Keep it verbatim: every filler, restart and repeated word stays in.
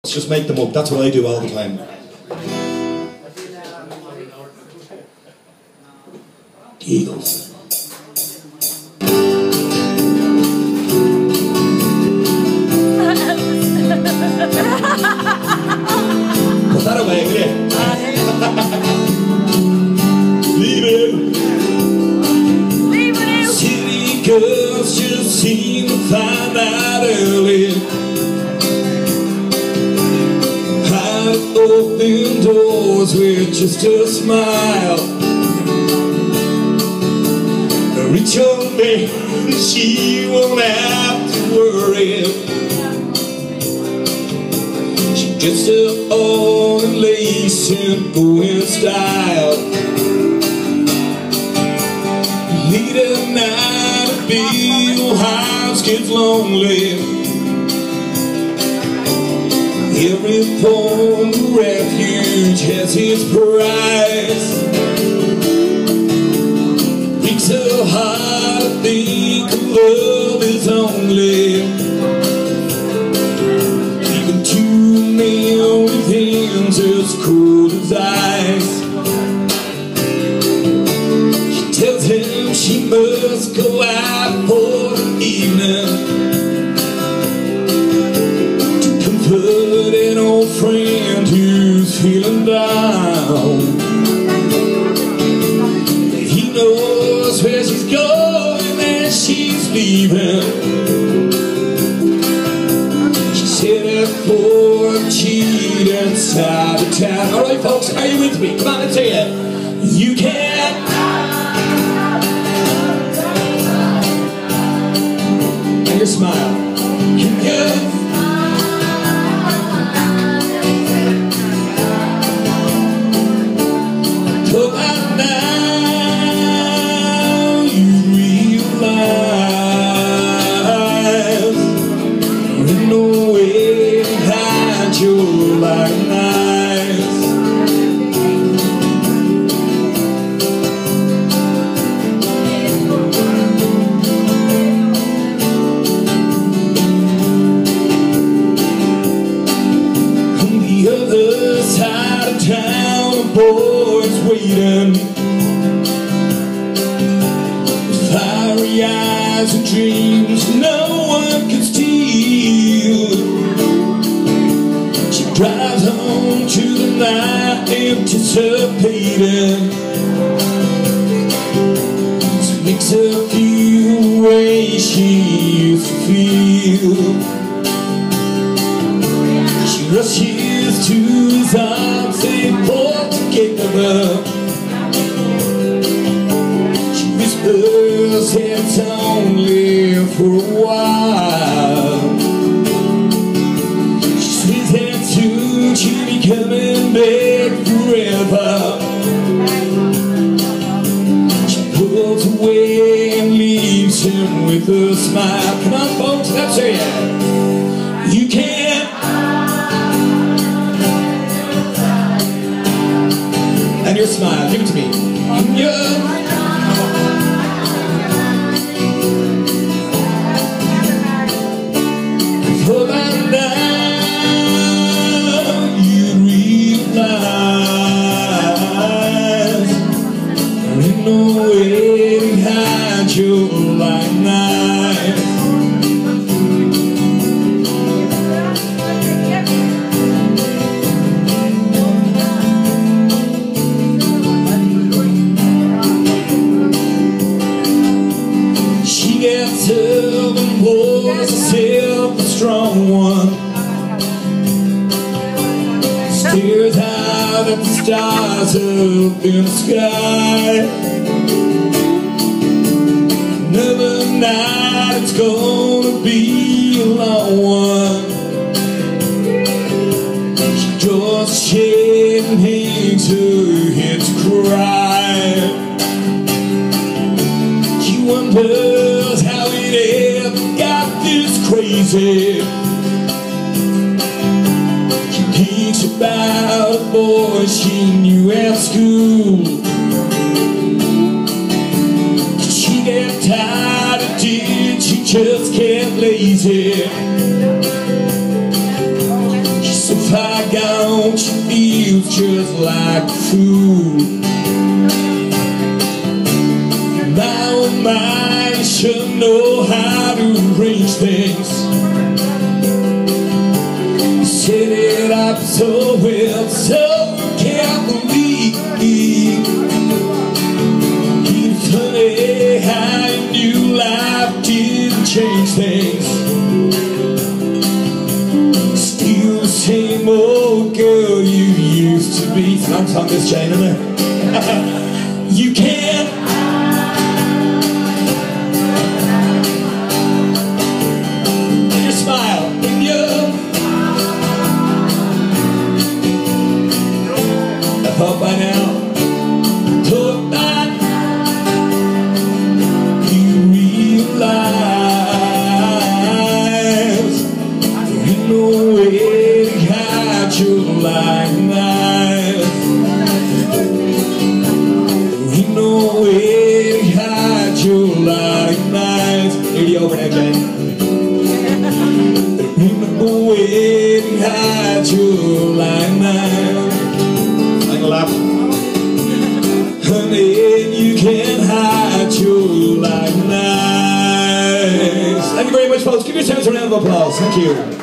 Let's just make them up. That's what I do all the time. The Eagles. Put that away, will you? Leave it. Leave it. City girls just seem to find out early. Open doors with just a smile. Reach your man, she won't have to worry. She gets her own lace and going style. Late at night, a big house gets lonely. Every form of refuge has its price. Makes so hard to think of love is only. Even two million things as cold as ice. She tells him she must go out for the evening. An old friend who's feeling down. He knows where she's going and she's leaving. She's headed for a cheating side of town. Alright folks, are you with me? Come on, let's say it. You can't. And your smile. You can. Boys waiting, fiery eyes and dreams no one can steal. She drives home to the night anticipating. This makes her feel the way she used to feel. She rushes to his arms, they pour together. She whispers it's only for a while. She swears that soon she'll be coming back forever. She pulls away and leaves him with a smile. Come on folks, let's hear it. You can't. And your smile, give it to me. Yeah. For by now you realize there ain't no way to hide your black knife. Seven boys, herself a strong one. Stares out at the stars up in the sky. Another night it's gonna be a long one. She draws a shade and hangs her head to cry. She wonders how it ever got this crazy. She thinks about a boy she knew at school. She got tired of it, she just kept lazy. She's so feels just like food. My mind should know how to arrange things. Set it up so well, so carefully. It's funny how you knew life didn't change things. Still the same old girl you used to be. I'm talking this chain in there. You can't smile when you're I thought by now, thought that you realize there ain't no way to hide your lying eyes. There ain't no way to hide your lying eyes. eighty over that game. No way to hide your lying eyes. I can laugh. Honey, you can't hide your lying eyes. Thank you very much, folks. Give yourselves a round of applause. Thank you.